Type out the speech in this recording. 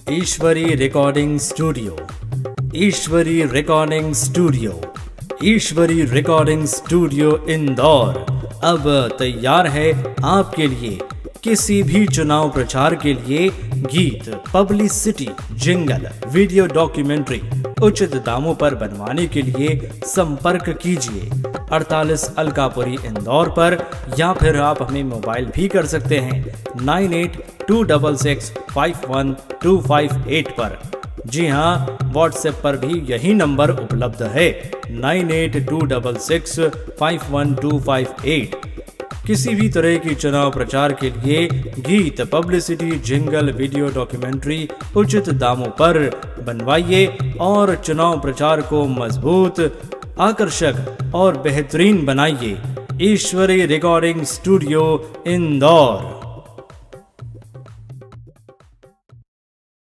ईश्वरी recording studio, Ishwari recording studio, Ishwari recording studio Indore अब तैयार है आपके लिए किसी भी चुनाव प्रचार के लिए गीत, पब्लिसिटी, जिंगल, वीडियो डॉक्यूमेंट्री उचित दामों पर बनवाने के लिए संपर्क कीजिए 48 अलकापुरी इंदौर पर, या फिर आप हमें मोबाइल भी कर सकते हैं 9826651258 पर। जी हाँ, व्हाट्सएप पर भी यही नंबर उपलब्ध है 9826651258। किसी भी तरह की चुनाव प्रचार के लिए गीत, पब्लिसिटी, जिंगल, वीडियो डॉक्यूमेंट्री उचित दामों पर बनवाइए और चुनाव प्रचार को मजबूत, आकर्षक और बेहतरीन बनाइए। Ishwari recording studio Indore.